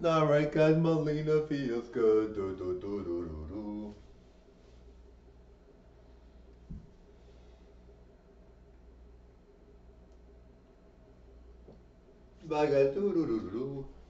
Alright, cause Melina feels good. Do, do, do, do, do, do. Baga do, do, do, do, do.